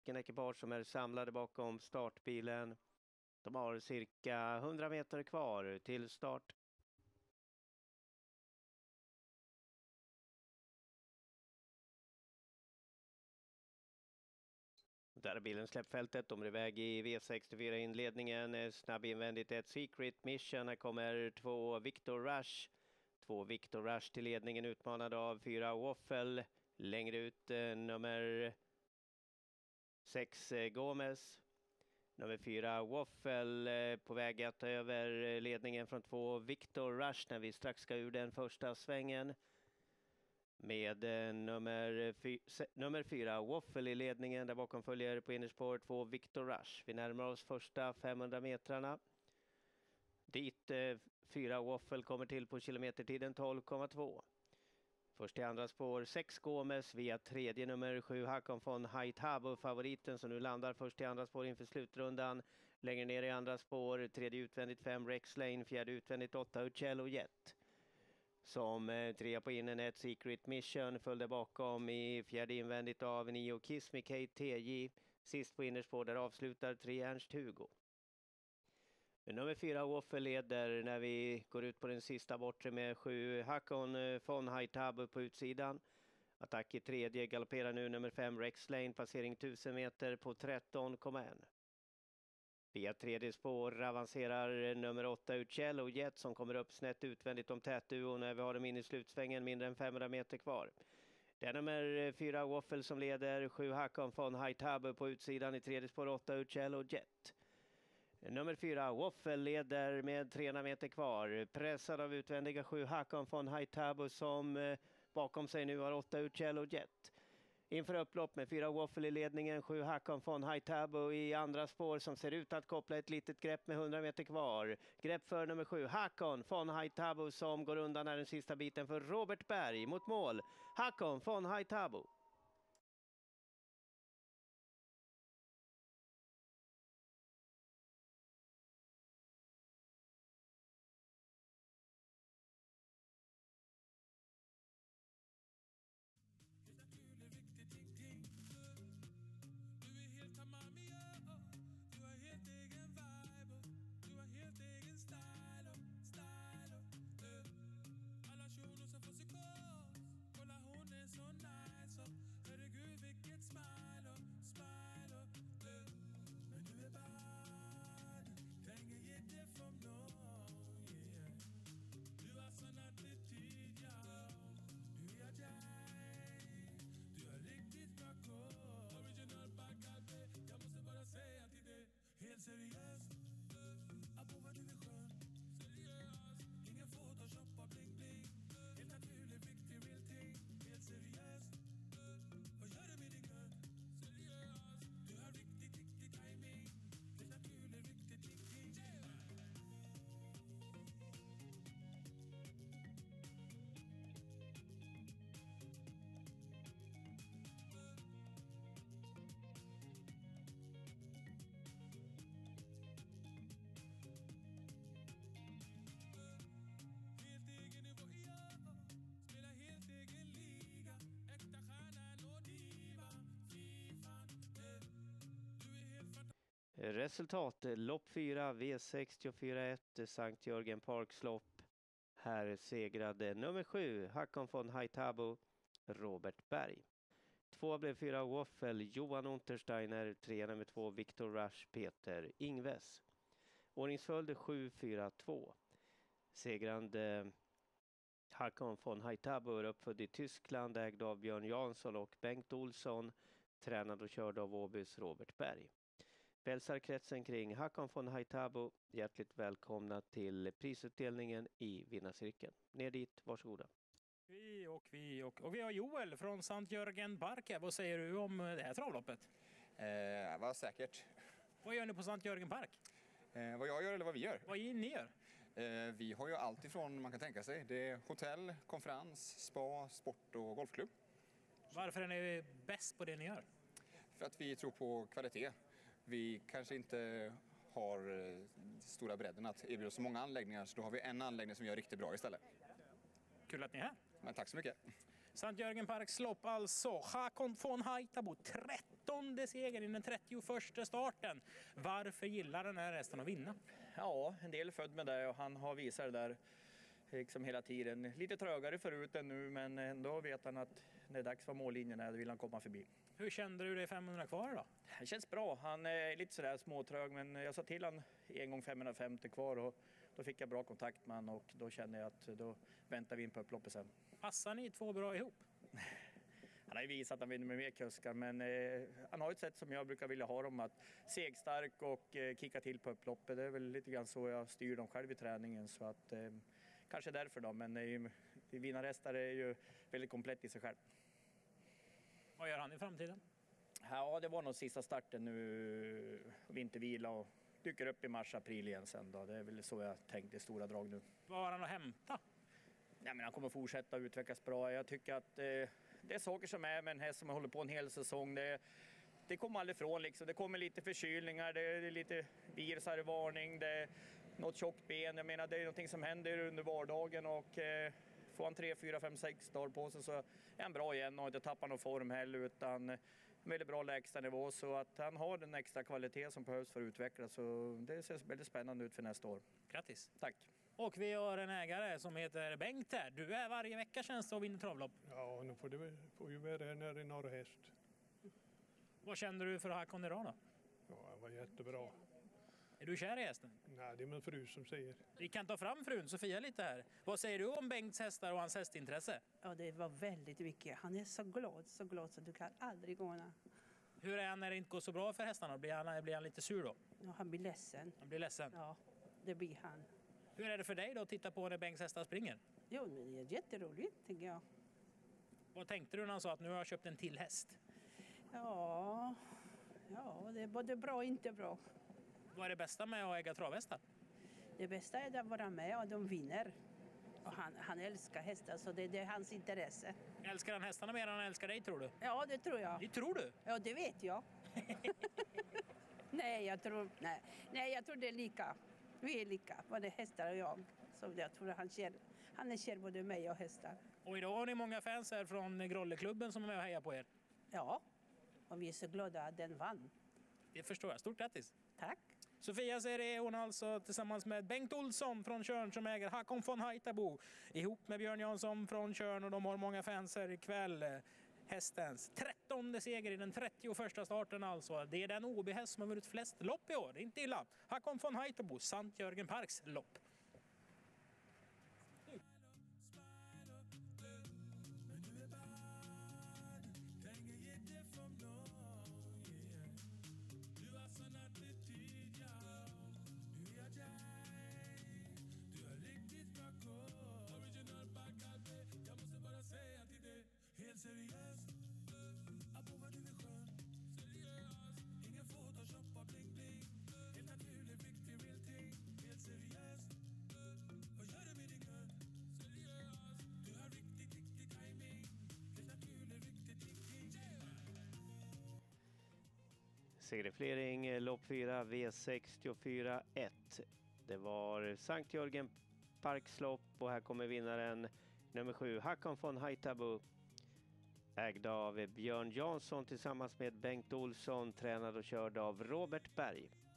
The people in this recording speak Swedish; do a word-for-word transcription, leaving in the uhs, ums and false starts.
stycken ekipage som är samlade bakom startbilen. De har cirka hundra meter kvar till start. Där är bilen släppfältet. De är iväg i V sextiofyra inledningen. Snabb invändigt ett Secret Mission. Här kommer två Victor Rush. Två Victor Rush till ledningen utmanad av fyra Waffle. Längre ut eh, nummer sex eh, Gomez. Nummer fyra Waffle eh, på väg att ta över ledningen från två Victor Rush när vi strax ska ur den första svängen. Med eh, nummer, fy, se, nummer fyra Waffle i ledningen. Där bakom följer på innerspår två Victor Rush. Vi närmar oss första femhundra metrarna. Dit eh, fyra Waffle kommer till på kilometertiden tolv komma två. Först i andra spår sex Gomez via tredje nummer sju Hakon von Haitabo, favoriten som nu landar först i andra spår inför slutrundan. Längre ner i andra spår tredje utvändigt fem Rex Lane, fjärde utvändigt åtta Uccello Jet. Som eh, trea på innen ett Secret Mission, följde bakom i fjärde invändigt av nio Kiss Me Kate T J. Sist på innerspår där avslutar tre Ernst Hugo. Nummer fyra Waffle leder när vi går ut på den sista bortre med sju Hakon von Haitabo på utsidan. Attack i tredje, galopperar nu nummer fem Rex Lane, passering tusen meter på tretton komma ett. Via tredje spår avancerar nummer åtta Uccello Jet som kommer upp snett utvändigt om tätduo när vi har dem in i slutsvängen, mindre än femhundra meter kvar. Det är nummer fyra Waffle som leder, sju Hakon von Haitabo på utsidan, i tredje spår åtta Uccello Jet. Nummer fyra Waffle leder med trehundra meter kvar, pressad av utvändiga sju Hakon von Haitabo som eh, bakom sig nu har åtta Uccello Jet. Inför upplopp med fyra Waffle i ledningen, sju Hakon von Haitabo i andra spår som ser ut att koppla ett litet grepp med hundra meter kvar. Grepp för nummer sju Hakon von Haitabo som går undan här den sista biten för Robert Berg mot mål. Hakon von Haitabo. Du har helt egen vibe, du har helt egen style, style, uh. Alla shunon som får psykos, kolla hon är så nice, herregud vilket smile, smile, uh. Men du är bad, kan ingen ge det from någon, yeah. Du har sån attityd, ja, du är jag, du har riktigt bra kod. Original backade, jag måste bara säga till dig. Helt seriöst, abo vad du är skön. Seriöst, ingen photoshop och bling bling. Helt naturlig, riktig real thing. Helt seriöst, vad gör du med din gun? Seriöst, du har riktigt, riktigt timing. Helt naturlig, riktigt ting ting. Resultat lopp fyra V sextiofyra ett Sankt Jörgen Parkslopp. Här segrade nummer sju Hakon von Haitabo, Robert Berg. Två blev fyra Waffle Johan Untersteiner, tre nummer två Victor Rush Peter Ingves. Ordningsföljd sju fyra två. Segrande Hakon von Haitabo är uppfödd i Tyskland, ägd av Björn Jansson och Bengt Olsson, tränad och körd av Åbys Robert Berg. Välsarkretsen kring Hakon von Haitabo, hjärtligt välkomna till prisutdelningen i vinnarcirkeln. Ner dit, varsågoda. Vi och vi och, och vi har Joel från Sankt Jörgen Park. Vad säger du om det här travloppet? Eh, vad säkert. Vad gör ni på Sankt Jörgen Park? Eh, vad jag gör eller vad vi gör? Vad ni gör? Eh, vi har ju allt ifrån man kan tänka sig. Det är hotell, konferens, spa, sport och golfklubb. Varför är ni bäst på det ni gör? För att vi tror på kvalitet. Vi kanske inte har eh, stora bredden att erbjuda så många anläggningar, så då har vi en anläggning som gör riktigt bra istället. Kul att ni är här. Men tack så mycket. Sankt Jörgen Parks lopp alltså. Hakon von Haitabo tretton trettonde seger i den trettioförsta starten. Varför gillar den här hästen att vinna? Ja, en del är född med det och han har visat det där liksom hela tiden. Lite trögare förut än nu, men ändå vet han att när det är dags för mållinjen då vill han komma förbi. Hur kände du dig femhundra kvar då? Det känns bra. Han är lite sådär småtrög, men jag sa till han en gång femhundrafemtio kvar och då fick jag bra kontakt med han och då kände jag att då väntar vi in på upploppet sen. Passar ni två bra ihop? Han har ju visat att han vinner med mer kuskar, men eh, han har ett sätt som jag brukar vilja ha dem, att segstark och eh, kicka till på upploppet. Det är väl lite grann så jag styr dem själv i träningen, så att eh, kanske därför då, men eh, vinnarhästar är ju väldigt komplett i sig själv. Vad gör han i framtiden? Ja, det var nog sista starten nu, vintervila och dyker upp i mars-april igen sen då. Det är väl så jag tänkte i stora drag nu. Vad har han att hämta? Ja, men han kommer fortsätta utvecklas bra. Jag tycker att eh, det är saker som är med en häst som håller på en hel säsong. Det, det kommer aldrig ifrån liksom. Det kommer lite förkylningar, det är lite virusar i varning, det är något tjockt ben. Jag menar, det är någonting som händer under vardagen och eh, får han tre, fyra, fem, sex dagar på sig så är han bra igen och inte tappar någon form heller, utan en väldigt bra lägsta nivå, så att han har den extra kvalitet som behövs för att utvecklas. Så det ser väldigt spännande ut för nästa år. Grattis! Tack! Och vi har en ägare som heter Bengt här. Du är varje vecka känns det och vinner travlopp. Ja, nu får du får ju vara här nere i Norra Häst. Vad känner du för Hakon idag då? Ja, han var jättebra. Är du kär i hästen? Nej, det är min fru som säger. Vi kan ta fram frun Sofia lite här. Vad säger du om Bengts hästar och hans hästintresse? Ja, det var väldigt mycket. Han är så glad, så glad så du kan aldrig gåna. Hur är han när det inte går så bra för hästarna? Blir han, blir han lite sur då? Ja, han blir ledsen. Han blir ledsen. Ja, det blir han. Hur är det för dig då att titta på när Bengts hästar springer? Jo, men det är jätteroligt, tycker jag. Vad tänkte du när han sa att nu har jag köpt en till häst? Ja, ja, det är både bra och inte bra. Vad är det bästa med att äga travhästar? Det bästa är att vara med och de vinner. Och han, han älskar hästar, så det, det är hans intresse. Älskar han hästarna mer än han älskar dig, tror du? Ja, det tror jag. Det tror du? Ja, det vet jag. nej, jag tror, nej. nej, jag tror det är lika. Vi är lika, både hästar och jag. Så jag tror han kär, han är kär både mig och hästar. Och idag har ni många fans här från Grolleklubben som är med och hejar på er. Ja, och vi är så glada att den vann. Det förstår jag. Stort grattis! Tack! Sofia säger det, hon alltså tillsammans med Bengt Olsson från Tjörn som äger Hakon von Haitabo ihop med Björn Jansson från Tjörn, och de har många fans här ikväll. Hästens trettonde seger i den trettioförsta starten alltså. Det är den O B-häst som har vunnit flest lopp i år. Det är inte illa. Hakon von Haitabo, Sant Jörgen Parks lopp. Segerflering, lopp fyra, V sextiofyra ett. Det var Sankt Jörgen Parks lopp och här kommer vinnaren nummer sju, Hakon von Haitabo. Ägd av Björn Jansson tillsammans med Bengt Olsson, tränad och körd av Robert Berg.